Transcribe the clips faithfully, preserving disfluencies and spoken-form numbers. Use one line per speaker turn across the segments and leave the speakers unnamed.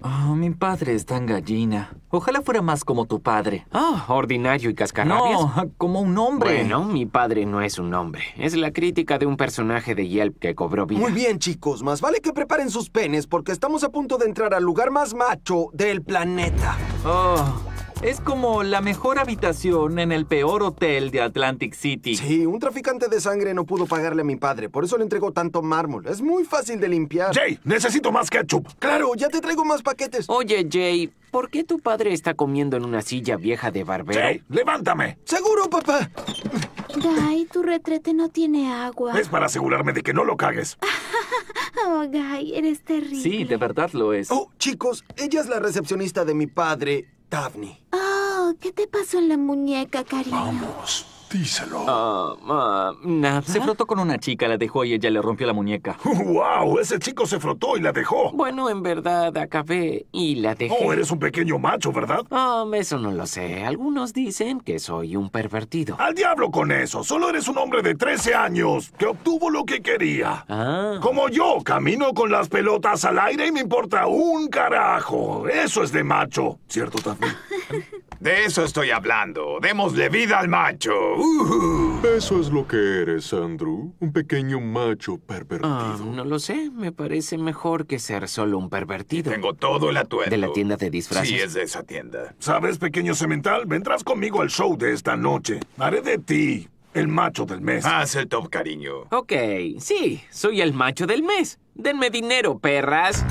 Oh, mi padre es tan gallina. Ojalá fuera más como tu padre.
Ah, ordinario y cascarrabias.
No, como un hombre.
Bueno, mi padre no es un hombre. Es la crítica de un personaje de Yelp que cobró vida.
Muy bien, chicos. Más vale que preparen sus penes porque estamos a punto de entrar al lugar más macho del planeta.
Oh, es como la mejor habitación en el peor hotel de Atlantic City.
Sí, un traficante de sangre no pudo pagarle a mi padre. Por eso le entregó tanto mármol. Es muy fácil de limpiar.
Jay, necesito más ketchup.
Claro, ya te traigo más paquetes.
Oye, Jay, ¿por qué tu padre está comiendo en una silla vieja de barbero?
Jay, levántame.
Seguro, papá.
Guy, tu retrete no tiene agua.
Es para asegurarme de que no lo cagues.
Oh, Guy, eres terrible.
Sí, de verdad lo es.
Oh, chicos, ella es la recepcionista de mi padre, Daphne.
Oh, ¿qué te pasó en la muñeca, cariño?
Vamos, díselo.
Ah, ah, nada.
Se frotó con una chica, la dejó y ella le rompió la muñeca.
¡Wow! Ese chico se frotó y la dejó.
Bueno, en verdad acabé y la dejé.
Oh, eres un pequeño macho, ¿verdad?
Ah, eso no lo sé. Algunos dicen que soy un pervertido.
Al diablo con eso. Solo eres un hombre de trece años que obtuvo lo que quería.
Ah.
Como yo, camino con las pelotas al aire y me importa un carajo. Eso es de macho. ¿Cierto, Daphne?
De eso estoy hablando. Démosle vida al macho. Uh.
Eso es lo que eres, Andrew. Un pequeño macho pervertido.
Ah, no lo sé. Me parece mejor que ser solo un pervertido.
Tengo todo el atuendo.
¿De la tienda de disfraces?
Sí, es de esa tienda.
¿Sabes, pequeño semental? Vendrás conmigo al show de esta noche. Haré de ti el macho del mes.
Haz el top, cariño.
Ok, sí. Soy el macho del mes. Denme dinero, perras.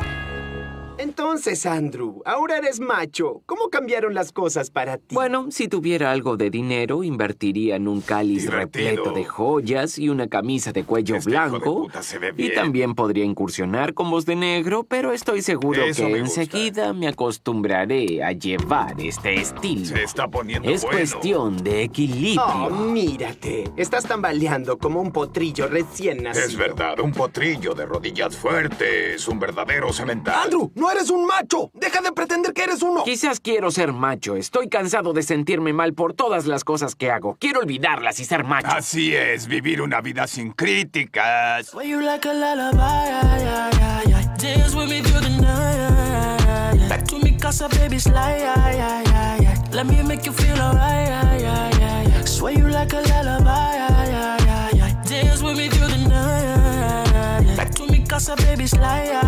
Entonces, Andrew, ahora eres macho. ¿Cómo cambiaron las cosas para ti?
Bueno, si tuviera algo de dinero, invertiría en un cáliz
Divertido.
repleto de joyas y una camisa de cuello
Este hijo de
blanco.
puta se ve
Y
bien.
también podría incursionar con voz de negro, pero estoy seguro
Eso
que
me gusta.
enseguida me acostumbraré a llevar este estilo.
Se está poniendo
Es
bueno.
cuestión de equilibrio.
Oh, mírate. Estás tambaleando como un potrillo recién nacido.
Es verdad, un potrillo de rodillas fuertes, un verdadero semental.
Andrew, no eres un macho. Deja de pretender que eres uno.
Quizás quiero ser macho. Estoy cansado de sentirme mal por todas las cosas que hago. Quiero olvidarlas y ser macho.
Así es, vivir una vida sin críticas.
Way you like a lullaby, yeah, yeah, yeah. Dance with me through the night. Back to mi casa, baby, slide, yeah, yeah, yeah, yeah. Let me make you feel alright, yeah, yeah, yeah, yeah. Sway you like a lullaby, yeah, yeah, yeah, yeah. Dance with me through the night. Back to mi casa, baby, slide, yeah.